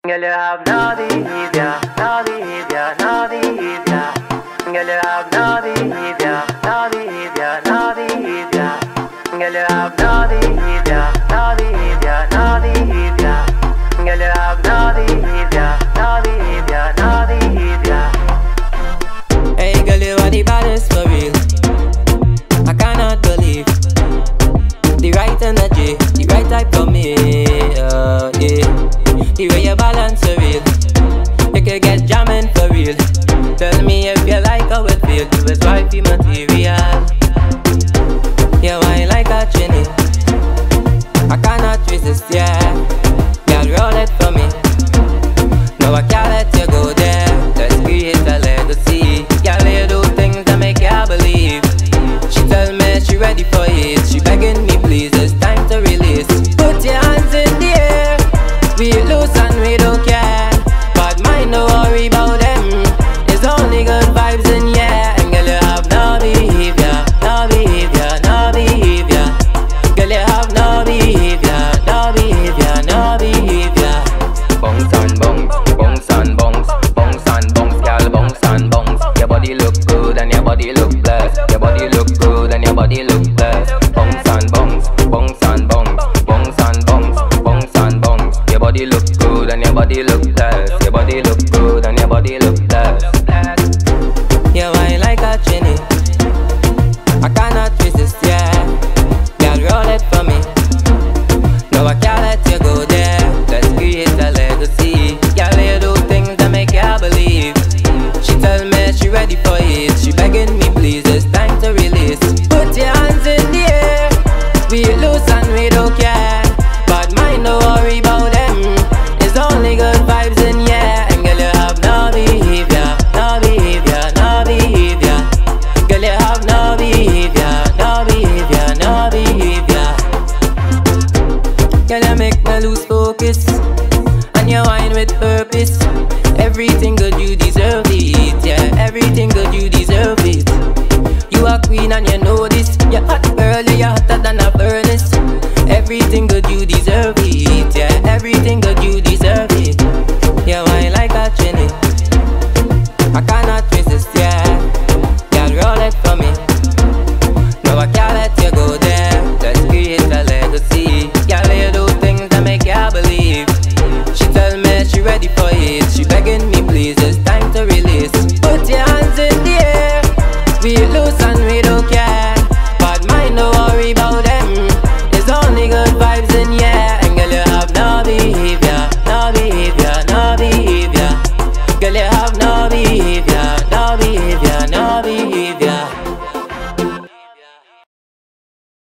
Girl, you have no behavior, no behavior, no behavior. Girl, you have no behavior, no behavior, no behavior. Girl, you have no behavior, no behavior, no behavior. Girl, you have no behavior, no behavior, no behavior. Hey girl, you are the baddest for real. I cannot believe the right energy, the right type for me. Yeah. The way you balance so real, you can get jamming for real. Tell me if you like how it feel. You is wifey material. Yeah, wine like a chinny. I cannot resist, yeah. Girl, roll it for me. No, I can't let you go there. Let's create a legacy. Girl, you do things that make you believe. She tell me she ready for it. She begging me please, it's time to release. Put your hands in the air. We loose and we don't care. But mind, no worry about them. It's only good vibes in yeah. And girl, you have no behavior, no behavior, no behavior. Girl, you have no behavior, no behavior, no behavior. Bounce and bounce, bounce and bounce, bounce and bounce, girl, bounce and bounce. Your body look good and your body look blessed. Your body look good and your body look blessed. Bounce and bounce, bounce and bounce, bounce and bounce, bounce and bounce. Your body look good and your body look blessed. Your body look good and your body look blessed. Yeah, wine like a chinny. I cannot resist, yeah. Girl, roll it for me. No, I can't let you go there. Let's create a legacy. Girl, you do things that make you believe. She tell me she ready for it. She begging me please, it's time to release. Put your hands in the air. We loose and we don't care. But mind, no worry about them. It's only good vibes in yeah. And girl, you have no behavior, no behavior, no behavior. Girl, you have no behavior, no behavior, no behavior. Girl, you make me lose focus, and you wine with purpose. Everything good, you deserve it, yeah. Everything good, you deserve it. You are queen and you know this. You're hot girl, you're hotter than a furnace. Everything good, you deserve it, yeah. Everything good, you deserve it. Yeah, wine like a chinny. I cannot resist, yeah. Girl, roll it for me. No, I can't let you go there. Let's create a legacy. Girl, you do things that make you believe. She tell me she ready for it. She